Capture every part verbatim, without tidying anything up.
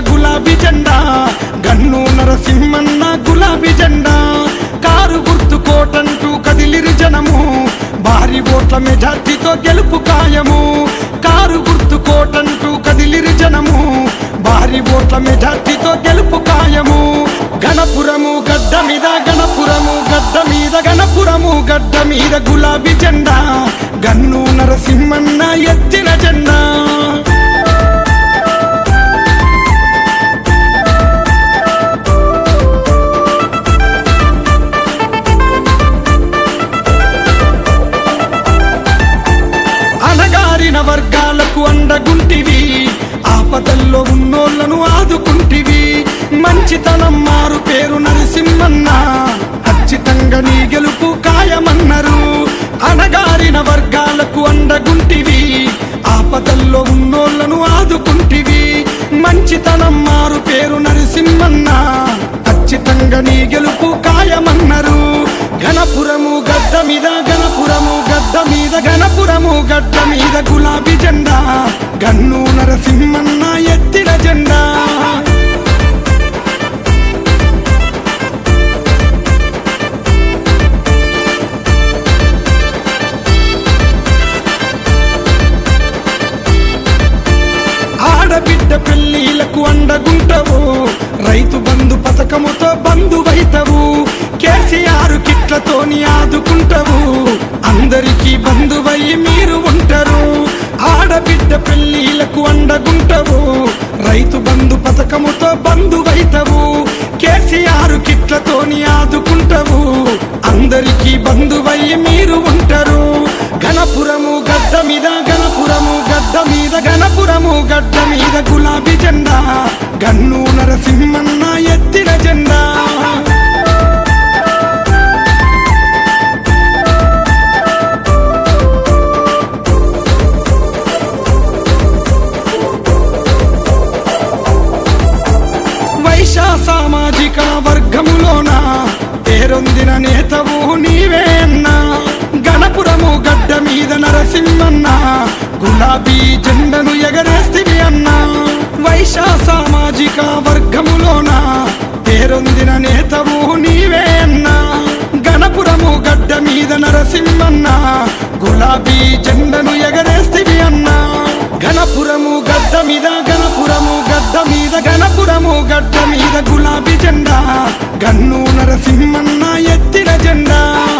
గులాబీ జెండా గన్ను నరసింహన్న గులాబీ జెండా కారు గుర్తు కోటంటూ కదిలిరి జనము భారీ ఓట్ల మెజార్టీతో గెలుపు ఖాయము కారు గుర్తు కోటంటూ కదిలిరి జనము భారీ ఓట్ల మెజార్టీతో గెలుపు ఖాయము గణపురము గడ్డ మీద గణపురము గడ్డ మీద గణపురము గడ్డ మీద గులాబీ జెండా గన్ను నరసింహన్న ఎత్తిన జెండా అనగారిన వర్గాలకు అండగుంటివి ఆపదల్లో ఉన్నోళ్లను ఆదుకుంటివి మంచితనం మారు పేరు నరసింహన్న ఖచ్చితంగా నీ గెలుపు ఖాయమన్నారు అనగారిన వర్గాలకు అండగుంటివి ఆపదల్లో ఉన్నోళ్లను ఆదుకుంటివి మంచితనం మారు పేరు నరసింహన్న ఖచ్చితంగా నీ గెలుపు ఖాయమన్నారు గణపురము గడ్డ మీద గణపురము గడ్డ మీద గణపురము గడ్డ మీద గులాబీ జెండా గన్ను నరసింహన్న ఎత్తిన జెండా ఆడబిడ్డ పెళ్లిలకు అండగుంటవు రైతు బంధు పథకముతో బంధువైతవు కేసీఆర్ కిట్లతోని ఆదుకుంటవు అందరికీ బంధువై మీరు ఉంటారు ఆడబిడ్డ పెళ్లిలకు అండగుంటవు రైతు బంధు పథకముతో బంధువైతవు కేసీఆర్ కిట్లతోని ఆదుకుంటవు అందరికీ బంధువై మీరు ఉంటారు గణపురము గడ్డ మీద గణపురము గడ్డ మీద గణపురము గడ్డ మీద గులాబీ జెండా గన్ను నరసింహన్న ఎత్తిన జెండా వైశ్య సామాజిక వర్గములోన పేరొందిన నేతవు నీవే అన్నా గణపురము గడ్డ మీద నరసింహన్న గులాబీ జెండను ఎగరేస్తివి అన్నా వైశ్య సామాజిక వర్గములోన పేరొందిన నేతవు నీవే అన్నా గణపురము గడ్డ మీద నరసింహన్న గులాబీ జెండను ఎగరేస్తివి అన్నా గణపురము గడ్డ మీద గణపురము గడ్డ మీద గణపురము గడ్డ మీద గులాబీ జెండా గన్ను నరసింహన్న ఎత్తిన జెండా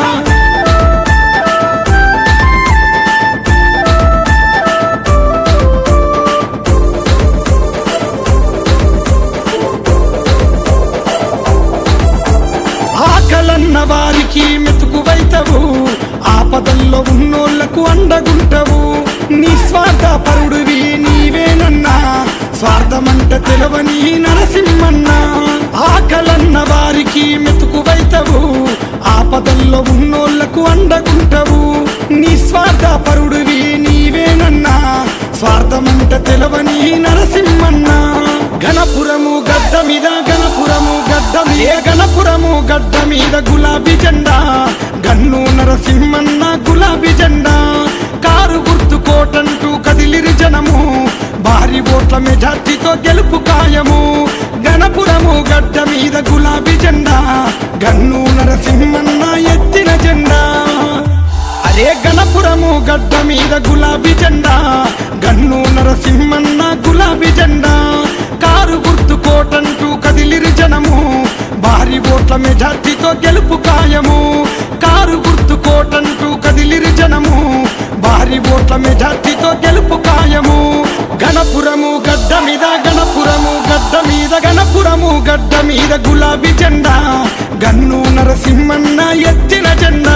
ఆకలన్న వారికి మెతుకువైతవు ఆపదల్లో ఉన్నోళ్లకు అండగుంటవు నిస్వార్థ పరుడివి నీవేనన్నా స్వార్థమంట తెలవని నరసింహన్న ఆకలన్న వారికి మెతుకువైతవు ఆపదల్లో ఉన్నోళ్లకు అండగుంటవు నిస్వార్థ పరుడివి నీవేనన్నా స్వార్థమంట తెలవని నరసింహన్న గణపురము గడ్డ మీద గణపురము గడ్డ మీద గణపురము గడ్డ మీద గులాబీ జెండా గన్ను నరసింహన్న గులాబీ జెండా కారు గుర్తు కోటంటూ కదిలిరి జనము భారీ ఓట్ల మెజార్టీతో గెలుపు ఖాయము గణపురము గడ్డ మీద గులాబీ జెండా గన్ను నరసింహన్న ఎత్తిన జెండా అరే గణపురము గడ్డ మీద గులాబీ జెండా గన్ను నరసింహన్న గులాబీ జెండా కారు గుర్తు కోటంటూ కదిలిరి జనము భారీ ఓట్ల మెజార్టీతో గెలుపు ఖాయము కారు గుర్తు కోటంటూ కదిలిరి జనము భారీ ఓట్ల మెజార్టీతో గెలుపు ఖాయము గణపురము గడ్డ మీద గణపురము గడ్డ మీద గణపురము గడ్డ మీద గులాబీ జెండా గన్ను నరసింహన్న ఎత్తిన జెండా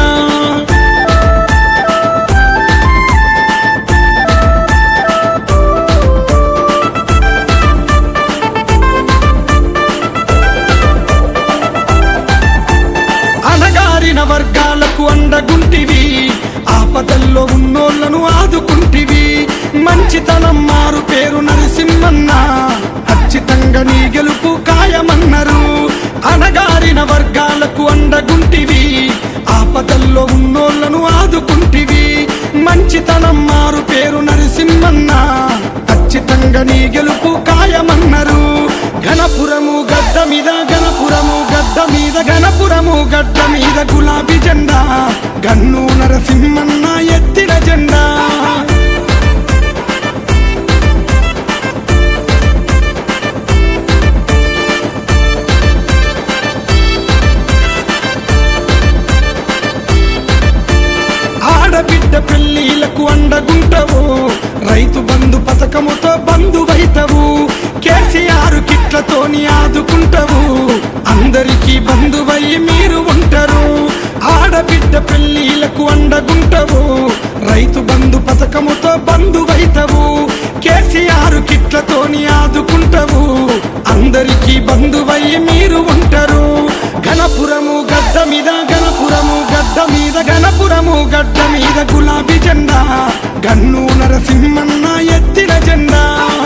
అనగారిన వర్గాలకు అండగుంటివి ఆపదల్లో ఉన్నోళ్లను ఆదుకుంటివి మంచితనం మారు పేరు నరసింహన్న ఖచ్చితంగా నీ గెలుపు ఖాయమన్నారు అనగారిన వర్గాలకు అండగుంటివి ఆపదల్లో ఉన్నోళ్లను ఆదుకుంటివి మంచితనం మారు పేరు నరసింహన్న ఖచ్చితంగా నీ గెలుపు ఖాయమన్నారు మీద గణపురము గడ్డ మీద గులాబీ జెండా గన్ను నరసింహన్న ఎత్తిన జెండా ఆడబిడ్డ పెళ్లిలకు అండగుంటవు రైతు బంధు పథకముతో బంధువైతవు కేసీఆర్ కిట్లతోని ఆదుకుంటవు అందరికీ బంధువై మీరు ఉంటారు ఆడబిడ్డ పెళ్లిలకు అండగుంటవు రైతు బంధు పథకముతో బంధువైతవు కేసీఆర్ కిట్లతోని ఆదుకుంటవు అందరికీ బంధువై మీరు ఉంటారు గణపురము గడ్డ మీద గణపురము గడ్డ మీద గణపురము గడ్డ మీద గులాబీ జెండా గన్ను నరసింహన్న ఎత్తిన జెండా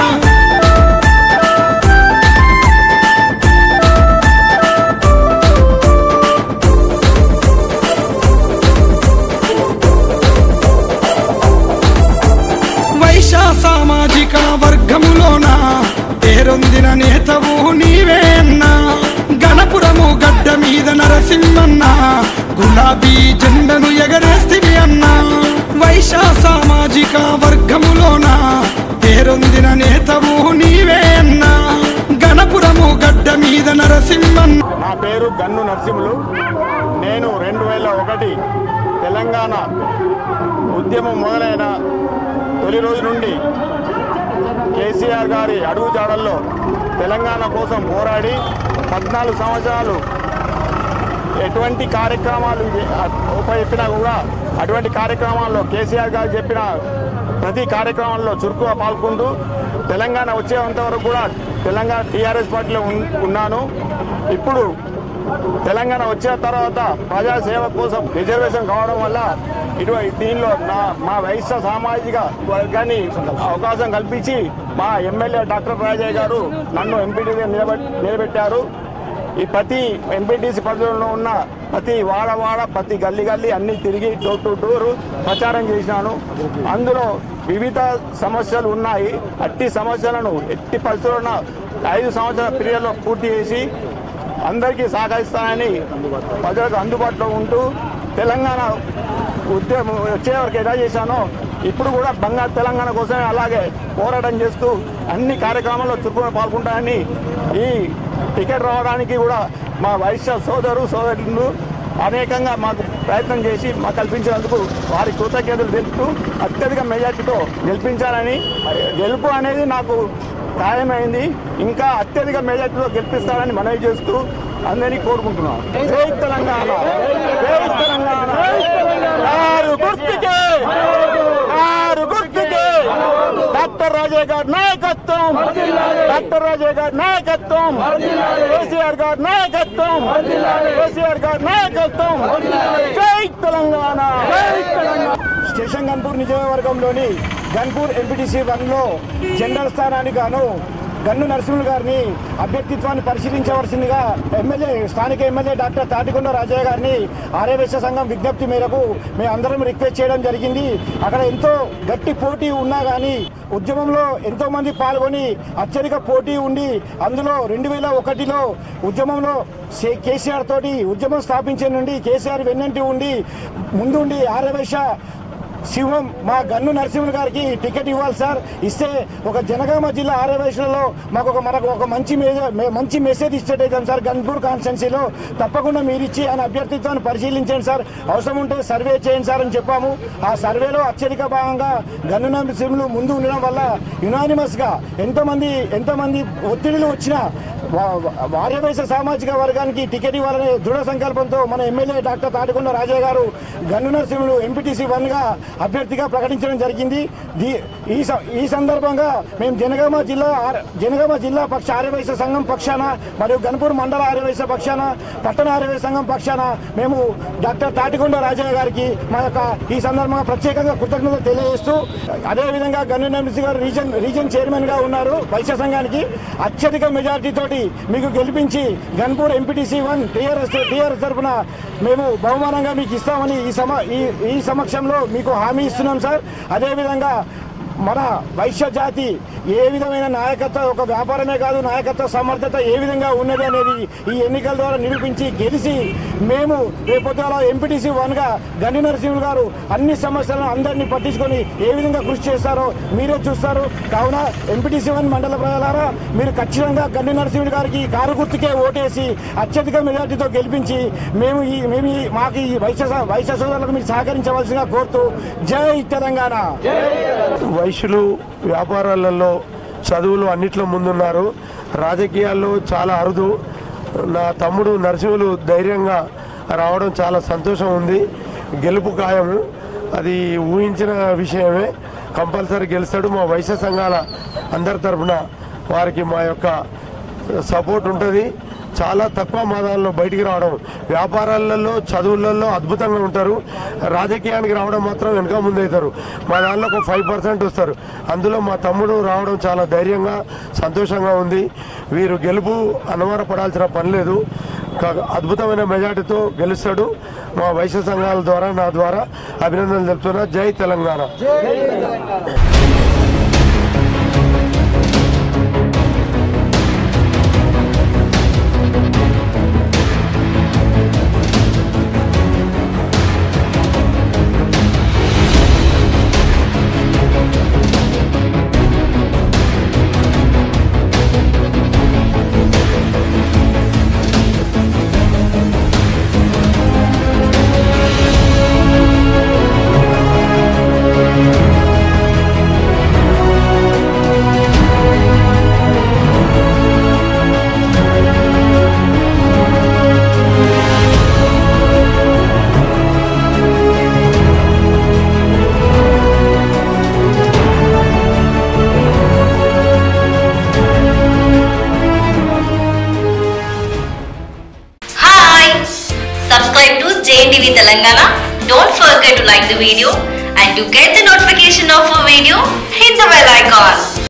వైశ్య సామాజిక వర్గములోన పేరొందిన నేతవు నీవే అన్నా గణపురము గడ్డ మీద నరసింహన్న గులాబీ జెండను ఎగరేస్తివి అన్నా వైశ్య సామాజిక వర్గములోన పేరొందిన నేతవు నీవే అన్నా గణపురము గడ్డ మీద నరసింహన్న. నా పేరు గన్ను నరసింహులు. నేను రెండు వేల ఒకటి తెలంగాణ ఉద్యమం మొదలైన తొలి రోజు నుండి కేసీఆర్ గారి అడుగుజాడల్లో తెలంగాణ కోసం పోరాడి పద్నాలుగు సంవత్సరాలు ఎటువంటి కార్యక్రమాలు ఉపయోగించినా కూడా అటువంటి కార్యక్రమాల్లో కేసీఆర్ గారు చెప్పిన ప్రతి కార్యక్రమాల్లో చురుకుగా పాల్గొంటూ తెలంగాణ వచ్చేంతవరకు కూడా తెలంగాణ టీఆర్ఎస్ పార్టీలో ఉన్నాను. ఇప్పుడు తెలంగాణ వచ్చిన తర్వాత ప్రజాసేవ కోసం రిజర్వేషన్ కావడం వల్ల ఇటువంటి దీనిలో నా మా వైశ్య సామాజిక వర్గాన్ని అవకాశం కల్పించి మా ఎమ్మెల్యే డాక్టర్ రాజయ్య గారు నన్ను ఎంపీటీగా నిలబె నిలబెట్టారు. ఈ ప్రతి ఎంపీటీసీ పరిధిలో ఉన్న ప్రతి వాడవాడ ప్రతి గల్లీ గల్లీ అన్ని తిరిగి డోర్ టు డోర్ ప్రచారం చేసినాను. అందులో వివిధ సమస్యలు ఉన్నాయి. అట్టి సమస్యలను ఎట్టి పరిస్థితుల్లో ఐదు సంవత్సరాల పీరియడ్లో పూర్తి చేసి అందరికీ సహకరిస్తానని ప్రజలకు అందుబాటులో ఉంటూ తెలంగాణ ఉద్యమం వచ్చే వరకు ఎలా చేశానో ఇప్పుడు కూడా బంగారు తెలంగాణ కోసమే అలాగే పోరాటం చేస్తూ అన్ని కార్యక్రమాల్లో చురుకుగా పాల్గొంటానని ఈ టికెట్ రావడానికి కూడా మా వైశ్య సోదరు సోదరులు అనేకంగా మాకు ప్రయత్నం చేసి మాకు కల్పించినందుకు వారి కృతజ్ఞతలు తెలుపుతూ అత్యధిక మెజార్టీతో గెలిపించాలని, గెలుపు అనేది నాకు ఖాయమైంది, ఇంకా అత్యధిక మెజార్టీతో గెలిపిస్తారని మనవి చేస్తూ అందరినీ కోరుకుంటున్నాను. జై తెలంగాణ, జై తెలంగాణ. ఆరు గుర్తుకే, ఆరు గుర్తుకే. డాక్టర్ రాజయ్య గారి నాయకత్వం, డాక్టర్ రాజయ్య గారి నాయకత్వం, కేసీఆర్ గారి నాయకత్వం, కేసీఆర్ గారి నాయకత్వం. జై తెలంగాణ. స్టేషన్ గన్పూర్ నియోజకవర్గంలోని గన్పూర్ ఎంపీటీసీ వన్లో జనరల్ స్థానానికి గాను గన్ను నరసింహులు గారిని అభ్యర్థిత్వాన్ని పరిశీలించవలసిందిగా ఎమ్మెల్యే స్థానిక ఎమ్మెల్యే డాక్టర్ తాటికొండ రాజయ్య గారిని ఆర్యవైశ్య సంఘం విజ్ఞప్తి మేరకు మేము అందరం రిక్వెస్ట్ చేయడం జరిగింది. అక్కడ ఎంతో గట్టి పోటీ ఉన్నా కానీ ఉద్యమంలో ఎంతో మంది పాల్గొని అత్యధిక పోటీ ఉండి అందులో రెండు వేల ఒకటిలో ఉద్యమంలో కేసీఆర్ తోటి ఉద్యమం స్థాపించే నుండి కేసీఆర్ వెన్నంటి ఉండి ముందుండి ఆర్యవైశ్య సింహం మా గన్ను నరసింహులు గారికి టికెట్ ఇవ్వాలి సార్, ఇస్తే ఒక జనగామ జిల్లా ఆర్యవైశ్యులలో మాకు ఒక మనకు ఒక మంచి మంచి మెసేజ్ ఇచ్చేటైతాం సార్. గన్పూర్ కాన్స్టిట్యున్సీలో తప్పకుండా మీరు ఇచ్చి ఆయన అభ్యర్థిత్వాన్ని పరిశీలించండి సార్, అవసరం ఉంటే సర్వే చేయండి సార్ అని చెప్పాము. ఆ సర్వేలో అత్యధిక భాగంగా గన్ను నరసింహులు ముందు ఉండడం వల్ల యునానిమస్గా ఎంతోమంది ఎంతోమంది ఒత్తిడిలు వచ్చినా ఆర్యవైశ్య సామాజిక వర్గానికి టికెట్ ఇవ్వాలనే దృఢ సంకల్పంతో మన ఎమ్మెల్యే డాక్టర్ తాటికొండ రాజయ్య గారు గన్ను నరసింహులు ఎంపీటీసీ వన్గా అభ్యర్థిగా ప్రకటించడం జరిగింది. ఈ ఈ సందర్భంగా మేము జనగామ జిల్లా జనగామ జిల్లా పక్ష ఆర్యవైశ్య సంఘం పక్షాన మరియు గన్పూర్ మండల ఆర్యవైశ్య పక్షాన పట్టణ ఆర్యవైశ్య సంఘం పక్షాన మేము డాక్టర్ తాటికొండ రాజయ్య గారికి మా యొక్క ఈ సందర్భంగా ప్రత్యేకంగా కృతజ్ఞతలు తెలియజేస్తూ, అదేవిధంగా గన్ను నరసింహ గారు రీజన్ రీజన్ చైర్మన్ గా ఉన్నారు వైశ్య సంఘానికి. అత్యధిక మెజార్టీ తోటి మీకు గెలిపించి Ghanpur MPTC one TRS TRS తరఫున మేము బహుమానంగా మీకు ఇస్తామని ఈ సమ ఈ సమక్షంలో మీకు హామీ ఇస్తున్నాం సార్. అదేవిధంగా మన వైశ్య జాతి ఏ విధమైన నాయకత్వ ఒక వ్యాపారమే కాదు నాయకత్వ సమర్థత ఏ విధంగా ఉన్నది అనేది ఈ ఎన్నికల ద్వారా నిరూపించి గెలిచి మేము రేపొద్దున ఎంపీటీసీ వన్గా గండి నరసింహులు గారు అన్ని సమస్యలను అందరినీ పట్టించుకొని ఏ విధంగా కృషి చేస్తారో మీరే చూస్తారు. కావున ఎంపీటీసీ వన్ మండల ప్రజలారా మీరు ఖచ్చితంగా గండి నరసింహులు గారికి కారు గుర్తుకే ఓటేసి అత్యధిక మెజార్టీతో గెలిపించి మేము ఈ మేము ఈ మాకు ఈ వైశ్య వైశ్య సోదరులకు మీరు సహకరించవలసిందిగా కోరుతూ జై తెలంగాణ. వైశ్యులు వ్యాపారాలలో చదువులు అన్నిట్లో ముందున్నారు. రాజకీయాల్లో చాలా అరుదు. నా తమ్ముడు నరసింహులు ధైర్యంగా రావడం చాలా సంతోషం ఉంది. గెలుపు ఖాయము, అది ఊహించిన విషయమే. కంపల్సరీ గెలుస్తాడు. మా వైశ్య సంఘాల అందరి తరఫున వారికి మా యొక్క సపోర్ట్ ఉంటుంది. చాలా తక్కువ మాదాల్లో బయటికి రావడం, వ్యాపారాలలో చదువులలో అద్భుతంగా ఉంటారు. రాజకీయానికి రావడం మాత్రం వెనక ముందవుతారు. మా దానిలో ఒక ఫైవ్ పర్సెంట్ వస్తారు. అందులో మా తమ్ముడు రావడం చాలా ధైర్యంగా సంతోషంగా ఉంది. వీరు గెలుపు అనుమానపడాల్సిన పని లేదు. అద్భుతమైన మెజార్టీతో గెలుస్తాడు. మా వైశ్య సంఘాల ద్వారా నా ద్వారా అభినందనలు తెలుపుతున్నా. జై Telangana. Subscribe to J N T V Telangana. Don't forget to like the video and to get the notification of a video, hit the bell icon.